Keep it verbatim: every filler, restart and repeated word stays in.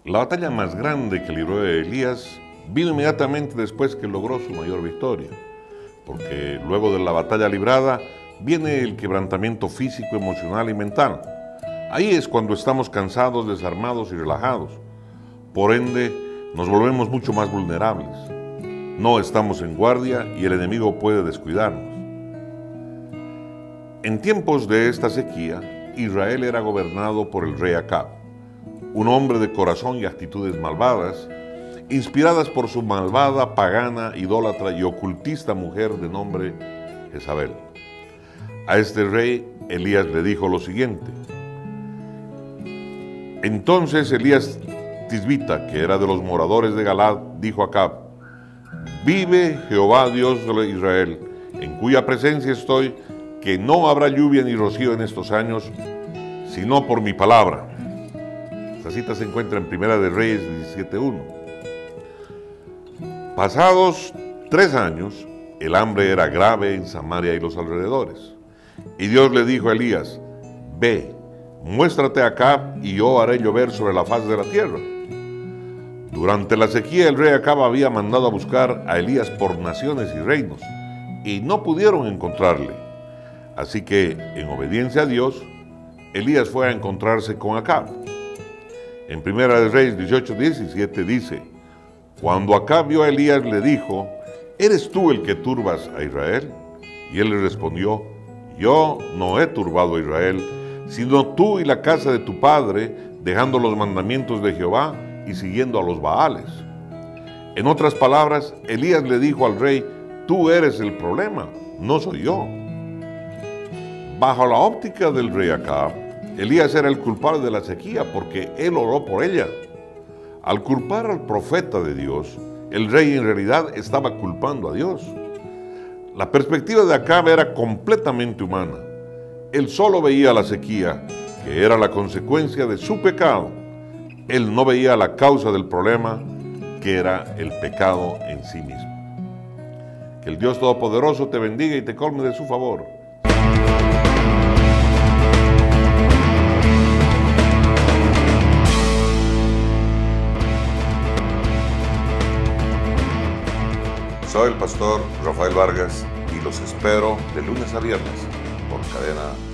La batalla más grande que libró Elías vino inmediatamente después que logró su mayor victoria, porque luego de la batalla librada viene el quebrantamiento físico, emocional y mental. Ahí es cuando estamos cansados, desarmados y relajados. Por ende, nos volvemos mucho más vulnerables. No estamos en guardia y el enemigo puede descuidarnos. En tiempos de esta sequía, Israel era gobernado por el rey Acab, un hombre de corazón y actitudes malvadas, inspiradas por su malvada, pagana, idólatra y ocultista mujer de nombre Jezabel. A este rey, Elías le dijo lo siguiente. Entonces Elías Tisbita, que era de los moradores de Galad, dijo a Acab: vive Jehová Dios de Israel, en cuya presencia estoy, que no habrá lluvia ni rocío en estos años, sino por mi palabra. Esta cita se encuentra en Primera de Reyes diecisiete uno. Pasados tres años, el hambre era grave en Samaria y los alrededores. Y Dios le dijo a Elías: ve, muéstrate acá y yo haré llover sobre la faz de la tierra. Durante la sequía, el rey Acab había mandado a buscar a Elías por naciones y reinos, y no pudieron encontrarle. Así que, en obediencia a Dios, Elías fue a encontrarse con Acab. En Primera de Reyes dieciocho diecisiete dice: cuando Acab vio a Elías, le dijo: ¿eres tú el que turbas a Israel? Y él le respondió: yo no he turbado a Israel, sino tú y la casa de tu padre, dejando los mandamientos de Jehová y siguiendo a los Baales. En otras palabras, Elías le dijo al rey: tú eres el problema, no soy yo. Bajo la óptica del rey Acab, Elías era el culpable de la sequía porque él oró por ella. Al culpar al profeta de Dios, el rey en realidad estaba culpando a Dios. La perspectiva de Acab era completamente humana. Él solo veía la sequía, que era la consecuencia de su pecado. Él no veía la causa del problema, que era el pecado en sí mismo. Que el Dios Todopoderoso te bendiga y te colme de su favor. Soy el pastor Rafael Vargas y los espero de lunes a viernes por Cadena